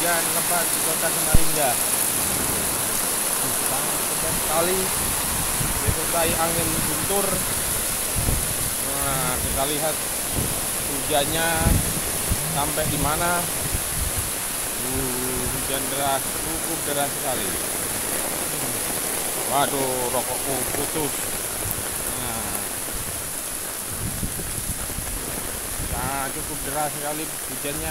hujan lebat di kota Samarinda. Sangat lebat sekali, disertai angin guntur. Nah, kita lihat hujannya sampai di mana. Hujan deras, cukup deras sekali. Waduh, rokokku putus. Nah, cukup deras sekali hujannya.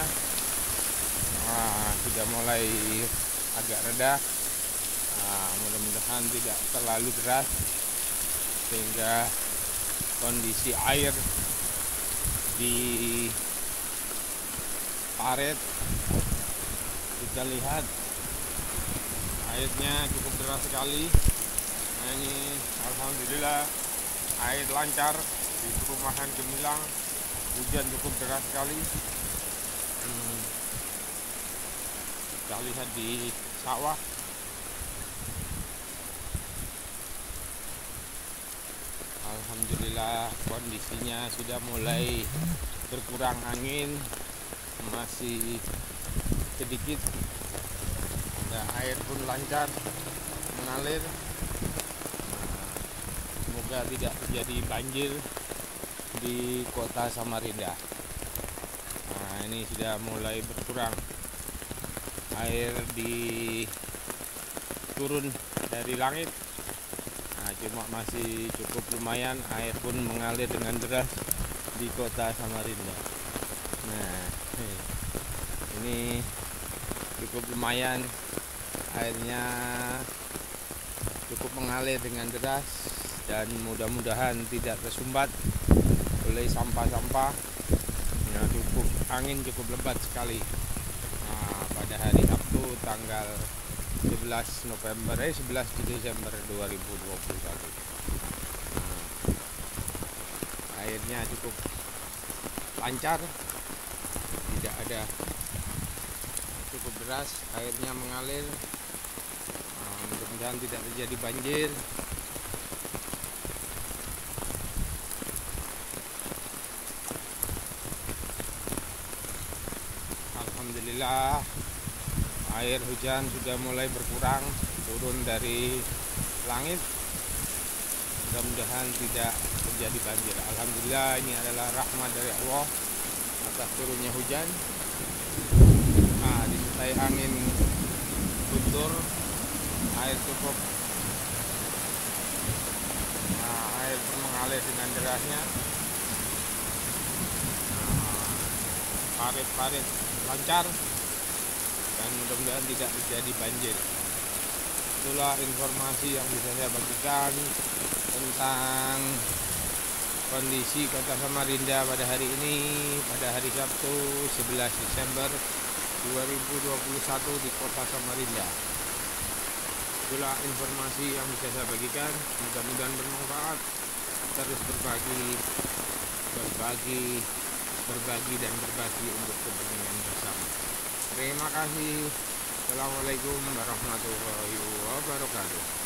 Sudah mulai agak reda. Mudah-mudahan tidak terlalu deras sehingga kondisi air di parit kita lihat airnya cukup deras sekali. Nah, ini alhamdulillah air lancar di perumahan Gemilang. Hujan cukup deras sekali. Kita lihat di sawah. Alhamdulillah kondisinya sudah mulai berkurang angin, masih sedikit. Nah, air pun lancar mengalir. Semoga tidak terjadi banjir di kota Samarinda. Nah, ini sudah mulai berkurang. Air turun dari langit. Nah, cuma masih cukup lumayan, air pun mengalir dengan deras di kota Samarinda. Nah, ini cukup lumayan, airnya cukup mengalir dengan deras dan mudah-mudahan tidak tersumbat oleh sampah-sampah. Nah, angin cukup lebat sekali. Nah, pada hari Sabtu tanggal 11 Desember 2021. Airnya cukup lancar, tidak ada cukup deras, airnya mengalir. Mudah-mudahan tidak terjadi banjir. Alhamdulillah air hujan sudah mulai berkurang, turun dari langit. Mudah-mudahan tidak terjadi banjir. Alhamdulillah, ini adalah rahmat dari Allah atas turunnya hujan. Disertai angin guntur, air cukup. Air pun mengalir dengan derasnya. Parit-parit lancar dan mudah-mudahan tidak terjadi banjir. Itulah informasi yang bisa saya bagikan tentang kondisi kota Samarinda pada hari ini, pada hari Sabtu 11 Desember 2021 di kota Samarinda. Itulah informasi yang bisa saya bagikan. Mudah-mudahan bermanfaat. Terus berbagi dan berbagi untuk kepentingan bersama. Terima kasih. Assalamualaikum warahmatullahi wabarakatuh.